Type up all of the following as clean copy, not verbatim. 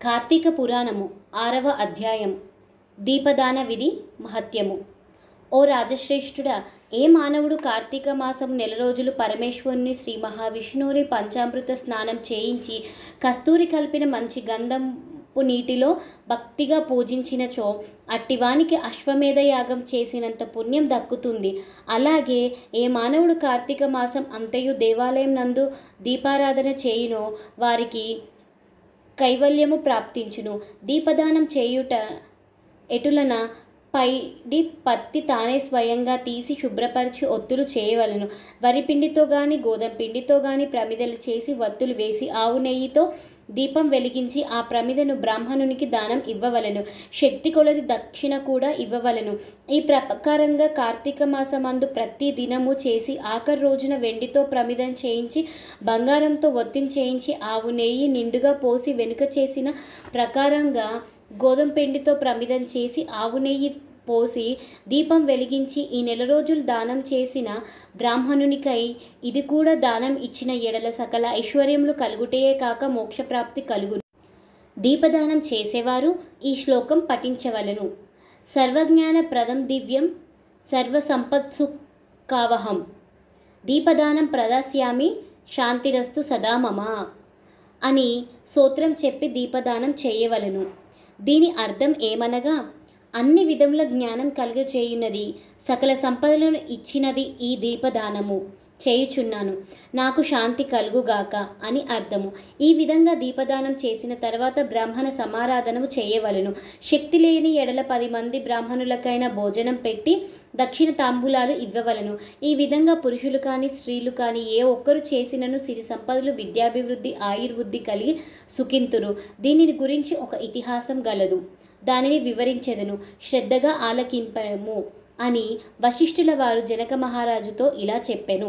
కార్తీక పురాణము 6వ అధ్యాయం దీపదాన విధి మహత్యము. ఓ రాజశ్రేష్ఠుడా, ఏ మానవుడు కార్తీక మాసం నెల రోజులు పరమేశ్వరుని శ్రీ మహావిష్ణువుని పంచామృత స్నానం చేయించి కస్తూరి కలిపిన మంచి గంధపు నీటిలో భక్తిగా పూజించినచో అట్టివానికి అశ్వమేధ యాగం చేసినంత పుణ్యం దక్కుతుంది. అలాగే ఏ మానవుడు కార్తీక మాసం అంతయు దేవాలయం నందు దీపారాధన చేయునో వారికి కైవల్యము ప్రాప్తించును. దీపదానం చేయుట ఎటులన పైడి పత్తి తానే స్వయంగా తీసి శుభ్రపరిచి ఒత్తులు చేయవలను. వరిపిండితో గాని గోధుమ పిండితో గాని ప్రమిదలు చేసి వత్తులు వేసి ఆవు నెయ్యితో దీపం వెలిగించి ఆ ప్రమిదను బ్రాహ్మణునికి దానం ఇవ్వవలను. శక్తి కొలది దక్షిణ కూడా ఇవ్వవలను. ఈ ప్రకారంగా కార్తీక మాసమందు ప్రతి దినము చేసి ఆఖరి రోజున వెండితో ప్రమిదం చేయించి బంగారంతో ఒత్తిని చేయించి ఆవు నెయ్యి నిండుగా పోసి వెనుక చేసిన ప్రకారంగా గోధుమ పిండితో ప్రమిదం చేసి ఆవు నెయ్యి పోసి దీపం వెలిగించి ఈ నెల రోజులు దానం చేసిన బ్రాహ్మణునికై ఇది కూడా దానం ఇచ్చిన ఎడల సకల ఐశ్వర్యములు కలుగుటయే కాక మోక్షప్రాప్తి కలుగును. దీపదానం చేసేవారు ఈ శ్లోకం పఠించవలను. సర్వజ్ఞాన ప్రదం దివ్యం సర్వసంపత్సు కావహం దీపదానం ప్రదాస్యామి శాంతిరస్తు సదా మమ అని స్తోత్రం చెప్పి దీపదానం చేయవలను. దీని అర్థం ఏమనగా, అన్ని విధముల జ్ఞానం కలుగచేయున్నది, సకల సంపదలను ఇచ్చినది ఈ దీపదానము చేయుచున్నాను, నాకు శాంతి కలుగుగాక అని అర్థము. ఈ విధంగా దీపదానం చేసిన తర్వాత బ్రాహ్మణ సమారాధనము చేయవలను. శక్తి లేని ఎడల 10 మంది బ్రాహ్మణులకైనా భోజనం పెట్టి దక్షిణ తాంబూలాలు ఇవ్వవలను. ఈ విధంగా పురుషులు కానీ స్త్రీలు కానీ ఏ ఒక్కరు చేసినను సిరి సంపదలు, విద్యాభివృద్ధి, ఆయుర్వృద్ధి కలిగి సుఖింతురు. దీనిని గురించి ఒక ఇతిహాసం గలదు, దానిని వివరించెదను, శ్రద్ధగా ఆలకింపము అని వశిష్ఠుల వారు జనక మహారాజుతో ఇలా చెప్పెను.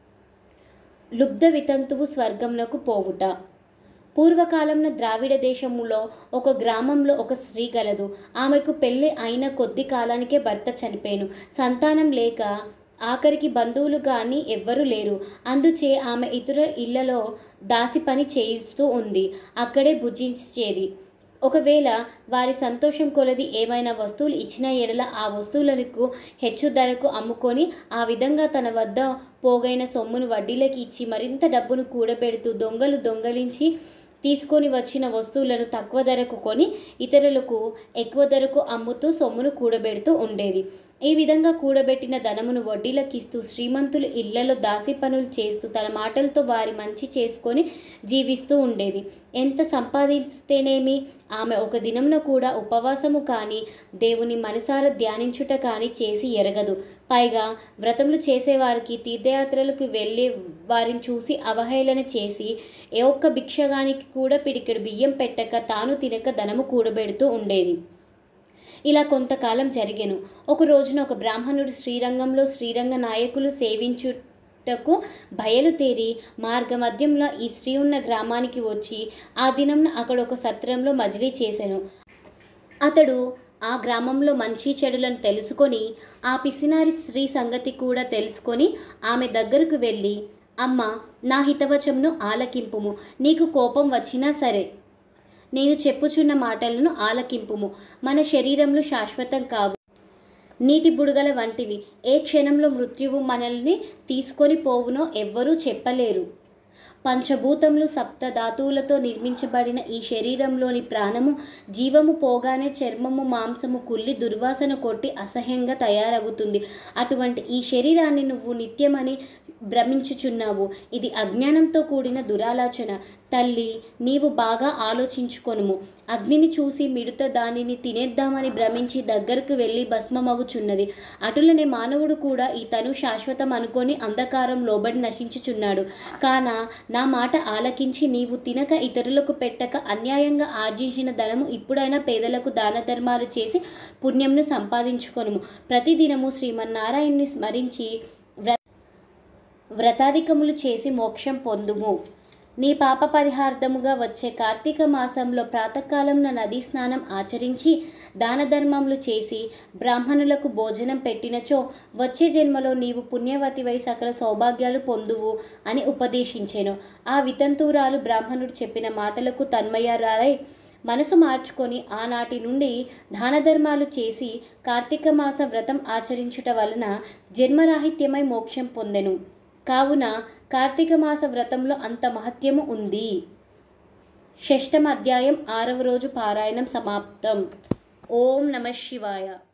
లుబ్ధ వితంతువు స్వర్గంలోకి పోవుట. పూర్వకాలంలో ద్రావిడ దేశములో ఒక గ్రామంలో ఒక స్త్రీ గలదు. ఆమెకు పెళ్ళి అయిన కొద్ది కాలానికే భర్త చనిపోయాను. సంతానం లేక ఆఖరికి బంధువులు కానీ ఎవ్వరూ లేరు. అందుచే ఆమె ఇతర ఇళ్లలో దాసి పని చేయిస్తూ ఉంది. అక్కడే భుజించేది. ఒకవేళ వారి సంతోషం కొలది ఏమైనా వస్తువులు ఇచ్చిన ఎడల ఆ వస్తువులకు హెచ్చు ధరకు అమ్ముకొని ఆ విధంగా తన వద్ద పోగైన సొమ్మును వడ్డీలకి ఇచ్చి మరింత డబ్బును కూడబెడుతూ దొంగలు దొంగలించి తీసుకొని వచ్చిన వస్తువులను తక్కువ ధరకు కొని ఇతరులకు ఎక్కువ ధరకు అమ్ముతూ సొమ్మును కూడబెడుతూ ఉండేది. ఈ విధంగా కూడబెట్టిన ధనమును వడ్డీలకిస్తూ శ్రీమంతులు ఇళ్లలో దాసి పనులు చేస్తూ తన మాటలతో వారి మంచి చేసుకొని జీవిస్తూ ఉండేది. ఎంత సంపాదిస్తేనేమి, ఆమె ఒక దినమున కూడా ఉపవాసము కానీ దేవుని మనసారా ధ్యానించుట కానీ చేసి ఎరగదు. పైగా వ్రతములు చేసేవారికి, తీర్థయాత్రలకు వెళ్ళే వారిని చూసి అవహేళన చేసి ఏ ఒక్క భిక్షగానికి కూడా పిడికెడు బియ్యం పెట్టక తాను తినక ధనము కూడబెడుతూ ఉండేది. ఇలా కొంతకాలం జరిగెను. ఒక రోజున ఒక బ్రాహ్మణుడు శ్రీరంగంలో శ్రీరంగ నాయకులు సేవించుటకు బయలుదేరి మార్గమధ్యంలో ఈ స్త్రీ ఉన్న గ్రామానికి వచ్చి ఆ దినంన అక్కడ ఒక సత్రంలో మజిలీ చేసెను. అతడు ఆ గ్రామంలో మంచి చెడులను తెలుసుకొని ఆ పిసినారి స్త్రీ సంగతి కూడా తెలుసుకొని ఆమె దగ్గరకు వెళ్ళి, అమ్మ, నా హితవచమును ఆలకింపుము. నీకు కోపం వచ్చినా సరే నేను చెప్పుచున్న మాటలను ఆలకింపుము. మన శరీరంలో శాశ్వతం కావు, నీటి బుడగల వంటివి. ఏ క్షణంలో మృత్యువు మనల్ని తీసుకొని పోవునో ఎవ్వరూ చెప్పలేరు. పంచభూతములు 7 ధాతువులతో నిర్మించబడిన ఈ శరీరంలోని ప్రాణము జీవము పోగానే చర్మము మాంసము కుళ్ళి దుర్వాసన కొట్టి అసహ్యంగా తయారవుతుంది. అటువంటి ఈ శరీరాన్ని నువ్వు నిత్యమని భ్రమించుచున్నావు. ఇది అజ్ఞానంతో కూడిన దురాలోచన. తల్లి, నీవు బాగా ఆలోచించుకొనుము. అగ్నిని చూసి మిడుత దానిని తినేద్దామని భ్రమించి దగ్గరకు వెళ్ళి భస్మమగుచున్నది. అటులనే మానవుడు కూడా ఈ తను శాశ్వతం అనుకొని అంధకారం లోబడి నశించుచున్నాడు. కాన నా మాట ఆలకించి నీవు తినక ఇతరులకు పెట్టక అన్యాయంగా ఆర్జించిన ధనము ఇప్పుడైనా పేదలకు దాన ధర్మాలు చేసి పుణ్యంను సంపాదించుకొనుము. ప్రతిదినము శ్రీమన్నారాయణుని స్మరించి వ్రతాధికములు చేసి మోక్షం పొందుము. నీ పాప పరిహార్థముగా వచ్చే కార్తీక మాసంలో ప్రాతకాలంలో నదీ స్నానం ఆచరించి దాన ధర్మములు చేసి బ్రాహ్మణులకు భోజనం పెట్టినచో వచ్చే జన్మలో నీవు పుణ్యవతివై సకల సౌభాగ్యాలు పొందువు అని ఉపదేశించెను. ఆ వితంతురాలు బ్రాహ్మణుడు చెప్పిన మాటలకు తన్మయరాలై మనసు మార్చుకొని ఆనాటి నుండి దాన ధర్మాలు చేసి కార్తీక మాస వ్రతం ఆచరించుట వలన జన్మరాహిత్యమై మోక్షం పొందెను. కావున కార్తీక మాస వ్రతంలో అంత మహత్యము ఉంది. షష్టమ అధ్యాయం 6వ రోజు పారాయణం సమాప్తం. ఓం నమః శివాయ.